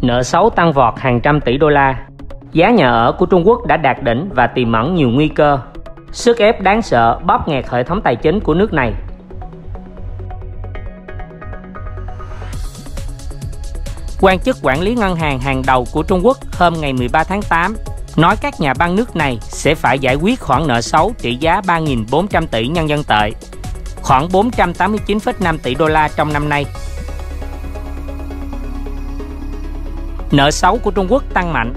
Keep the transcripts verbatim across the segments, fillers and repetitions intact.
Nợ xấu tăng vọt hàng trăm tỷ đô la. Giá nhà ở của Trung Quốc đã đạt đỉnh và tiềm ẩn nhiều nguy cơ. Sức ép đáng sợ bóp nghẹt hệ thống tài chính của nước này. Quan chức quản lý ngân hàng hàng đầu của Trung Quốc hôm ngày mười ba tháng tám nói các nhà băng nước này sẽ phải giải quyết khoản nợ xấu trị giá ba nghìn bốn trăm tỷ nhân dân tệ, khoảng bốn trăm tám mươi chín phẩy năm tỷ đô la trong năm nay. Nợ xấu của Trung Quốc tăng mạnh.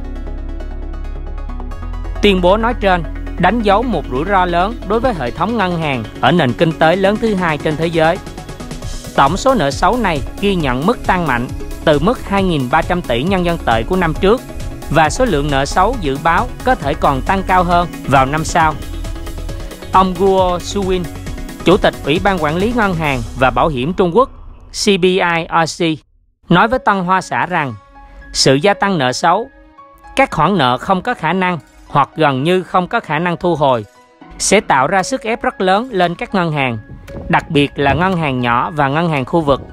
Tuyên bố nói trên đánh dấu một rủi ro lớn đối với hệ thống ngân hàng ở nền kinh tế lớn thứ hai trên thế giới. Tổng số nợ xấu này ghi nhận mức tăng mạnh từ mức hai nghìn ba trăm tỷ nhân dân tệ của năm trước, và số lượng nợ xấu dự báo có thể còn tăng cao hơn vào năm sau. Ông Guo Suwin, Chủ tịch Ủy ban Quản lý Ngân hàng và Bảo hiểm Trung Quốc C B I R C, nói với Tân Hoa Xã rằng sự gia tăng nợ xấu, các khoản nợ không có khả năng hoặc gần như không có khả năng thu hồi, sẽ tạo ra sức ép rất lớn lên các ngân hàng, đặc biệt là ngân hàng nhỏ và ngân hàng khu vực.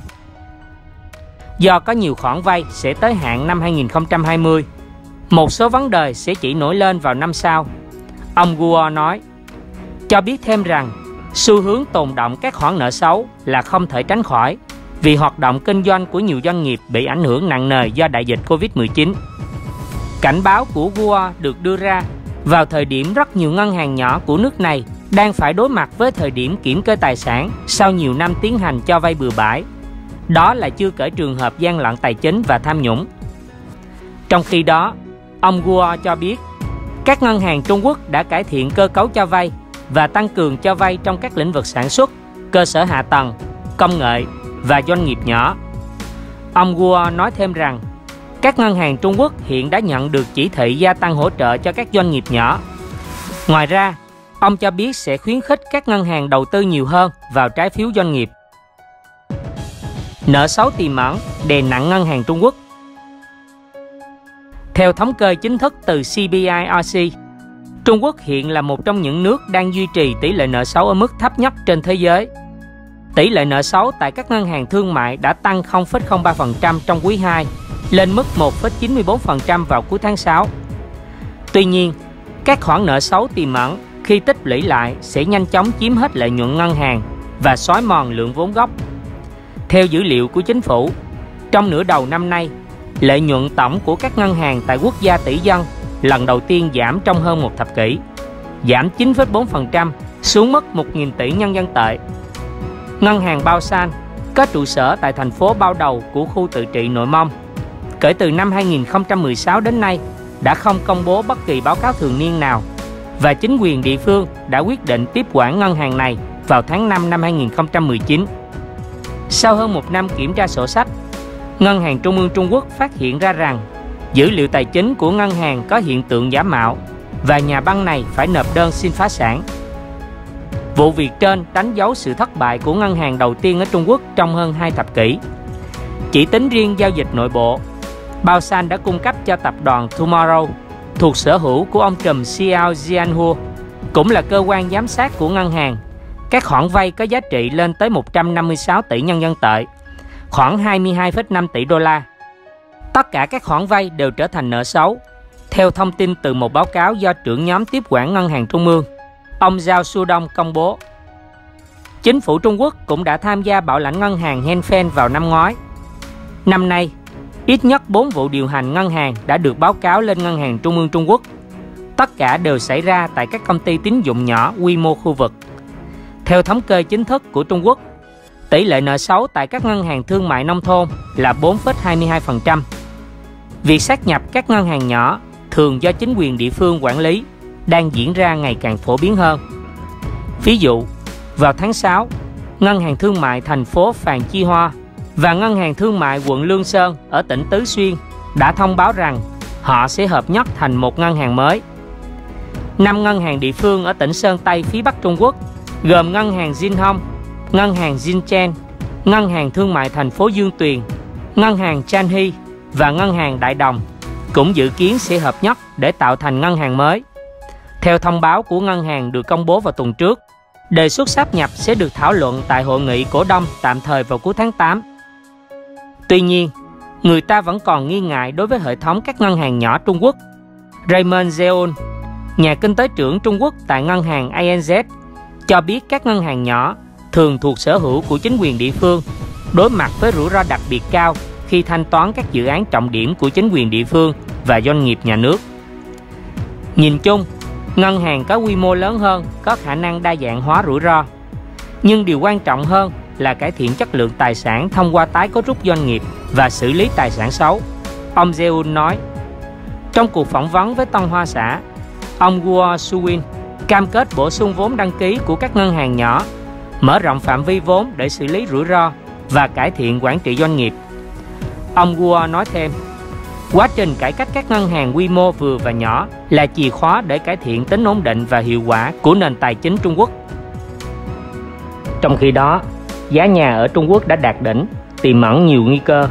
Do có nhiều khoản vay sẽ tới hạn năm hai nghìn không trăm hai mươi, một số vấn đề sẽ chỉ nổi lên vào năm sau. Ông Guo nói, cho biết thêm rằng xu hướng tồn đọng các khoản nợ xấu là không thể tránh khỏi vì hoạt động kinh doanh của nhiều doanh nghiệp bị ảnh hưởng nặng nề do đại dịch Covid mười chín. Cảnh báo của Guo được đưa ra vào thời điểm rất nhiều ngân hàng nhỏ của nước này đang phải đối mặt với thời điểm kiểm kê tài sản sau nhiều năm tiến hành cho vay bừa bãi. Đó là chưa kể trường hợp gian lận tài chính và tham nhũng. Trong khi đó, ông Guo cho biết các ngân hàng Trung Quốc đã cải thiện cơ cấu cho vay và tăng cường cho vay trong các lĩnh vực sản xuất, cơ sở hạ tầng, công nghệ và doanh nghiệp nhỏ. Ông Guo nói thêm rằng các ngân hàng Trung Quốc hiện đã nhận được chỉ thị gia tăng hỗ trợ cho các doanh nghiệp nhỏ. Ngoài ra, ông cho biết sẽ khuyến khích các ngân hàng đầu tư nhiều hơn vào trái phiếu doanh nghiệp. Nợ xấu tiềm ẩn đè nặng ngân hàng Trung Quốc. Theo thống kê chính thức từ C B I R C, Trung Quốc hiện là một trong những nước đang duy trì tỷ lệ nợ xấu ở mức thấp nhất trên thế giới. Tỷ lệ nợ xấu tại các ngân hàng thương mại đã tăng không phẩy không ba phần trăm trong quý hai, lên mức một phẩy chín mươi bốn phần trăm vào cuối tháng sáu. Tuy nhiên, các khoản nợ xấu tiềm ẩn khi tích lũy lại sẽ nhanh chóng chiếm hết lợi nhuận ngân hàng và xói mòn lượng vốn gốc. Theo dữ liệu của chính phủ, trong nửa đầu năm nay, lợi nhuận tổng của các ngân hàng tại quốc gia tỷ dân lần đầu tiên giảm trong hơn một thập kỷ, giảm chín phẩy bốn phần trăm xuống mức một nghìn tỷ nhân dân tệ. Ngân hàng Bao San có trụ sở tại thành phố Bao Đầu của khu tự trị Nội Mông, kể từ năm hai nghìn không trăm mười sáu đến nay đã không công bố bất kỳ báo cáo thường niên nào, và chính quyền địa phương đã quyết định tiếp quản ngân hàng này vào tháng năm năm hai nghìn không trăm mười chín. Sau hơn một năm kiểm tra sổ sách, Ngân hàng Trung ương Trung Quốc phát hiện ra rằng dữ liệu tài chính của ngân hàng có hiện tượng giả mạo và nhà băng này phải nộp đơn xin phá sản. Vụ việc trên đánh dấu sự thất bại của ngân hàng đầu tiên ở Trung Quốc trong hơn hai thập kỷ. Chỉ tính riêng giao dịch nội bộ, Bao San đã cung cấp cho tập đoàn Tomorrow thuộc sở hữu của ông trùm Xiao Jianhua, cũng là cơ quan giám sát của ngân hàng, các khoản vay có giá trị lên tới một trăm năm mươi sáu tỷ nhân dân tệ, khoảng hai mươi hai phẩy năm tỷ đô la. Tất cả các khoản vay đều trở thành nợ xấu, theo thông tin từ một báo cáo do trưởng nhóm tiếp quản ngân hàng trung ương, ông Zhao Shudong công bố. Chính phủ Trung Quốc cũng đã tham gia bảo lãnh ngân hàng Henfen vào năm ngoái. Năm nay, ít nhất bốn vụ điều hành ngân hàng đã được báo cáo lên Ngân hàng Trung ương Trung Quốc. Tất cả đều xảy ra tại các công ty tín dụng nhỏ quy mô khu vực. Theo thống kê chính thức của Trung Quốc, tỷ lệ nợ xấu tại các ngân hàng thương mại nông thôn là bốn phẩy hai mươi hai phần trăm. Việc sát nhập các ngân hàng nhỏ thường do chính quyền địa phương quản lý đang diễn ra ngày càng phổ biến hơn. Ví dụ, vào tháng sáu, Ngân hàng Thương mại thành phố Phàn Chi Hoa và Ngân hàng Thương mại quận Lương Sơn ở tỉnh Tứ Xuyên đã thông báo rằng họ sẽ hợp nhất thành một ngân hàng mới. Năm ngân hàng địa phương ở tỉnh Sơn Tây phía Bắc Trung Quốc gồm Ngân hàng Jinhong, Ngân hàng Jinchen, Ngân hàng Thương mại thành phố Dương Tuyền, Ngân hàng Chanhi và Ngân hàng Đại Đồng cũng dự kiến sẽ hợp nhất để tạo thành ngân hàng mới. Theo thông báo của ngân hàng được công bố vào tuần trước, đề xuất sáp nhập sẽ được thảo luận tại hội nghị cổ đông tạm thời vào cuối tháng tám. Tuy nhiên, người ta vẫn còn nghi ngại đối với hệ thống các ngân hàng nhỏ Trung Quốc. Raymond Zeon, nhà kinh tế trưởng Trung Quốc tại ngân hàng a en dét, cho biết các ngân hàng nhỏ thường thuộc sở hữu của chính quyền địa phương, đối mặt với rủi ro đặc biệt cao khi thanh toán các dự án trọng điểm của chính quyền địa phương và doanh nghiệp nhà nước. Nhìn chung, ngân hàng có quy mô lớn hơn có khả năng đa dạng hóa rủi ro. Nhưng điều quan trọng hơn là cải thiện chất lượng tài sản thông qua tái cấu trúc doanh nghiệp và xử lý tài sản xấu, ông Zeun nói. Trong cuộc phỏng vấn với Tân Hoa Xã, ông Guo Suwin cam kết bổ sung vốn đăng ký của các ngân hàng nhỏ, mở rộng phạm vi vốn để xử lý rủi ro và cải thiện quản trị doanh nghiệp. Ông Guo nói thêm, quá trình cải cách các ngân hàng quy mô vừa và nhỏ là chìa khóa để cải thiện tính ổn định và hiệu quả của nền tài chính Trung Quốc. Trong khi đó, giá nhà ở Trung Quốc đã đạt đỉnh, tiềm ẩn nhiều nguy cơ.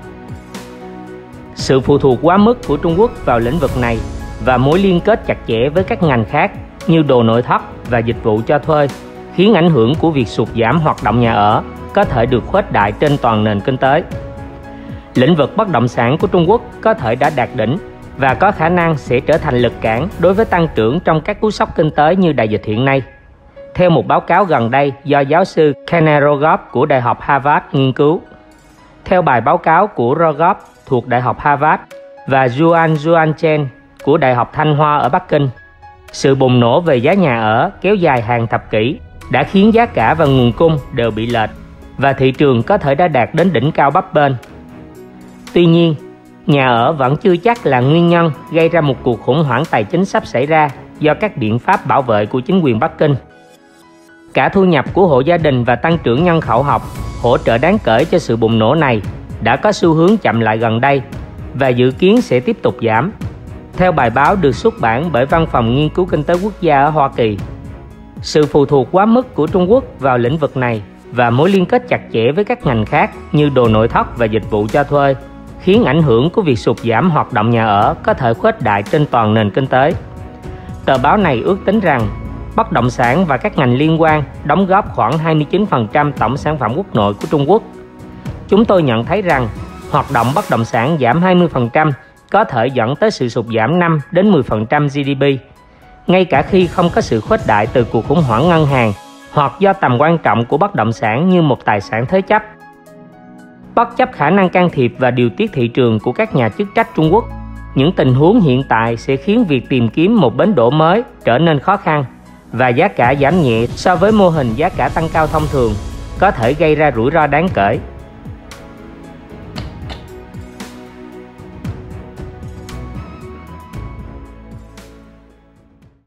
Sự phụ thuộc quá mức của Trung Quốc vào lĩnh vực này và mối liên kết chặt chẽ với các ngành khác như đồ nội thất và dịch vụ cho thuê khiến ảnh hưởng của việc sụt giảm hoạt động nhà ở có thể được khuếch đại trên toàn nền kinh tế. Lĩnh vực bất động sản của Trung Quốc có thể đã đạt đỉnh và có khả năng sẽ trở thành lực cản đối với tăng trưởng trong các cú sốc kinh tế như đại dịch hiện nay. Theo một báo cáo gần đây do giáo sư Kenneth Rogoff của Đại học Harvard nghiên cứu. Theo bài báo cáo của Rogoff thuộc Đại học Harvard và Yuan Yuanchen của Đại học Thanh Hoa ở Bắc Kinh, sự bùng nổ về giá nhà ở kéo dài hàng thập kỷ đã khiến giá cả và nguồn cung đều bị lệch và thị trường có thể đã đạt đến đỉnh cao bấp bênh. Tuy nhiên, nhà ở vẫn chưa chắc là nguyên nhân gây ra một cuộc khủng hoảng tài chính sắp xảy ra do các biện pháp bảo vệ của chính quyền Bắc Kinh. Cả thu nhập của hộ gia đình và tăng trưởng nhân khẩu học hỗ trợ đáng kể cho sự bùng nổ này đã có xu hướng chậm lại gần đây và dự kiến sẽ tiếp tục giảm. Theo bài báo được xuất bản bởi Văn phòng Nghiên cứu Kinh tế Quốc gia ở Hoa Kỳ, sự phụ thuộc quá mức của Trung Quốc vào lĩnh vực này và mối liên kết chặt chẽ với các ngành khác như đồ nội thất và dịch vụ cho thuê khiến ảnh hưởng của việc sụt giảm hoạt động nhà ở có thể khuếch đại trên toàn nền kinh tế. Tờ báo này ước tính rằng bất động sản và các ngành liên quan đóng góp khoảng hai mươi chín phần trăm tổng sản phẩm quốc nội của Trung Quốc. Chúng tôi nhận thấy rằng hoạt động bất động sản giảm hai mươi phần trăm có thể dẫn tới sự sụt giảm năm đến mười phần trăm giê đê pê, ngay cả khi không có sự khuếch đại từ cuộc khủng hoảng ngân hàng hoặc do tầm quan trọng của bất động sản như một tài sản thế chấp. Bất chấp khả năng can thiệp và điều tiết thị trường của các nhà chức trách Trung Quốc, những tình huống hiện tại sẽ khiến việc tìm kiếm một bến đỗ mới trở nên khó khăn và giá cả giảm nhẹ so với mô hình giá cả tăng cao thông thường có thể gây ra rủi ro đáng kể.